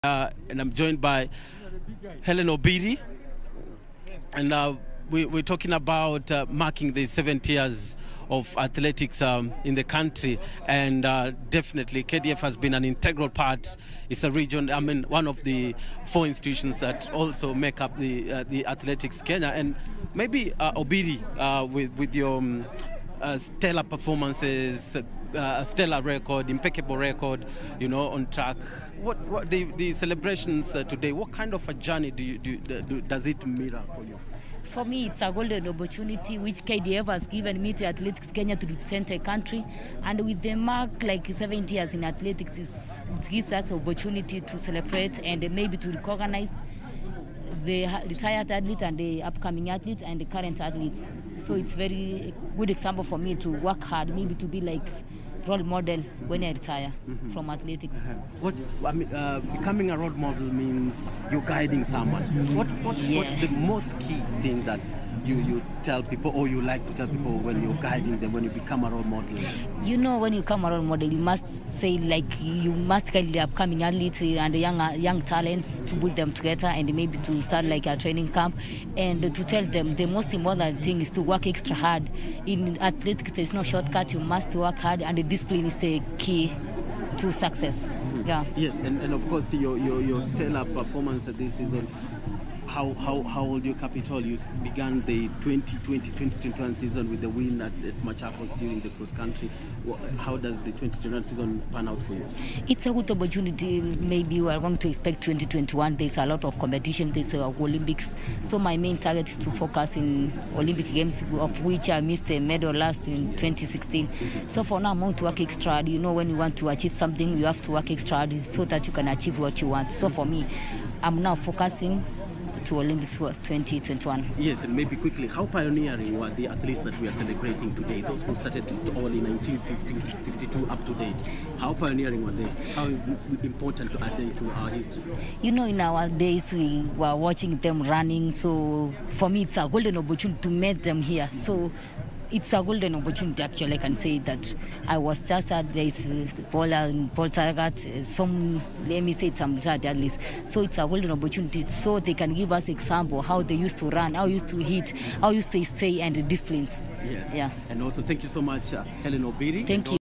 And I'm joined by Hellen Obiri, and we're talking about marking the 70 years of athletics in the country, and definitely KDF has been an integral part. It's a region, one of the 4 institutions that also make up the athletics Kenya. And maybe Obiri, with your stellar performances, stellar record, impeccable record, on track. What the celebrations today? What kind of a journey does it mirror for you? For me, it's a golden opportunity which KDF has given me to Athletics Kenya to represent a country, and with the mark like 70 years in athletics, it gives us opportunity to celebrate and maybe to recognize the retired athletes and the upcoming athletes and the current athletes. So it's very good example for me to work hard, maybe to be like role model when I retire from athletics. Becoming a role model means you're guiding someone. What's the most key thing that you tell people, or you like to tell people when you're guiding them, when you become a role model? When you become a role model, you must say, you must guide the upcoming athletes and the young talents to put them together and maybe to start like a training camp, and to tell them the most important thing is to work extra hard. In athletics, there's no shortcut. You must work hard, and the discipline is the key to success. Yeah. Yes, and of course your stellar performance this season. How old you Capital? You began the 2020-2021 season with the win at Machakos during the cross country. How does the 2021 season pan out for you? It's a good opportunity. Maybe we are going to expect 2021. There's a lot of competition. There's Olympics. So my main target is to focus in Olympic Games, of which I missed a medal last in 2016. So for now, I'm going to work extra hard. When you want to achieve something, you have to work extra hard so that you can achieve what you want. So for me, I'm now focusing to Olympics 2021. Yes, and maybe quickly, how pioneering were the athletes that we are celebrating today? Those who started it all in 1950, 52 up to date. How pioneering were they? How important are they to our history? In our days, we were watching them running. So for me, it's a golden opportunity to meet them here. So it's a golden opportunity, actually. I can say that I was just at this Paul Targat, some retired athletes. So it's a golden opportunity, so they can give us example how they used to run, how used to hit, how used to stay, and the disciplines. Yes. Yeah. And also, thank you so much, Hellen Obiri. Thank you.